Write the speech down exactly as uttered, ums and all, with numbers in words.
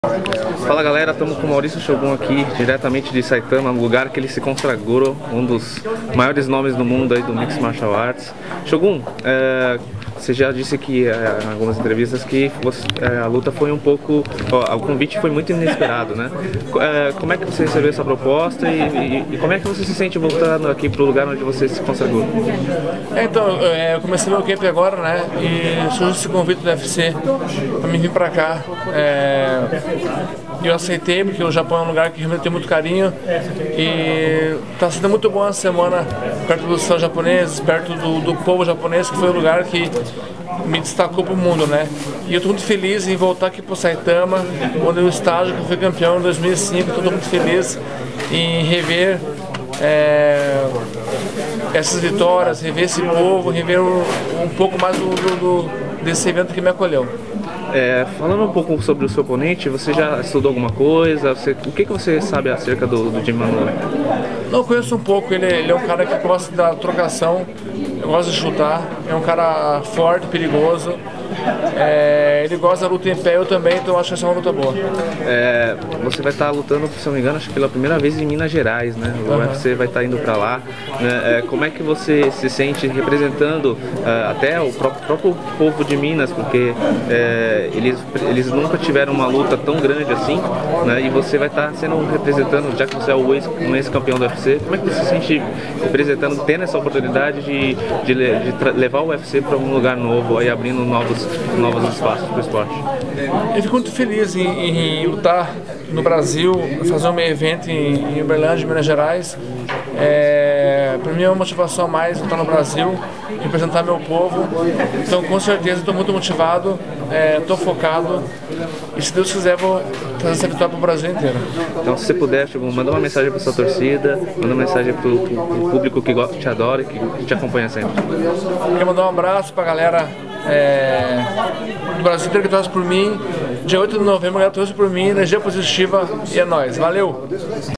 Fala galera, estamos com o Maurício Shogun aqui, diretamente de Saitama, no lugar que ele se consagrou, um dos maiores nomes do mundo aí do Mixed Martial Arts. Shogun, é, você já disse aqui é, em algumas entrevistas que você, é, a luta foi um pouco, ó, o convite foi muito inesperado, né? É, como é que você recebeu essa proposta e, e, e como é que você se sente voltando aqui para o lugar onde você se consagrou? É, então, é, eu comecei meu camp agora, né, e surgiu esse convite do U F C para me vir para cá. É, eu aceitei porque o Japão é um lugar que realmente tem muito carinho e está sendo muito bom a semana perto dos fãs japoneses, perto do, do povo japonês, que foi um lugar que me destacou para o mundo, né? E eu estou muito feliz em voltar aqui para o Saitama, onde eu estágio, que eu fui campeão em dois mil e cinco. Estou muito feliz em rever é, essas vitórias, rever esse povo, rever um, um pouco mais do, do, do, desse evento que me acolheu. É, falando um pouco sobre o seu oponente, você já estudou alguma coisa? Você, o que, que você sabe acerca do, do Jim Manuwa? Não, conheço um pouco. Ele, ele é um cara que gosta da trocação, gosta de chutar, é um cara forte, perigoso. É, ele gosta da luta em pé, eu também, então acho que essa é uma luta boa. É, você vai estar lutando, se não me engano, acho que pela primeira vez em Minas Gerais, né? O uhum. U F C vai estar indo para lá. Né? É, como é que você se sente representando uh, até o próprio, próprio povo de Minas, porque é, eles, eles nunca tiveram uma luta tão grande assim, né? E você vai estar sendo representando, já que você é o ex, um ex-campeão do U F C, como é que você se sente representando, tendo essa oportunidade de, de, de levar o U F C para um lugar novo, aí abrindo novos novos espaços para o esporte? Eu fico muito feliz em, em lutar no Brasil, fazer um evento em, em Uberlândia, Minas Gerais. É, para mim é uma motivação a mais lutar no Brasil, representar meu povo. Então, com certeza, estou muito motivado, estou é, focado e, se Deus quiser, vou trazer essa vitória para o Brasil inteiro. Então, se você puder, manda uma mensagem para sua torcida, manda uma mensagem para o público que te adora e que te acompanha sempre. Quero mandar um abraço para a galera É, do Brasil inteiro que torce por mim. Dia oito de novembro, a galera torce por mim, energia positiva, e é nóis. Valeu!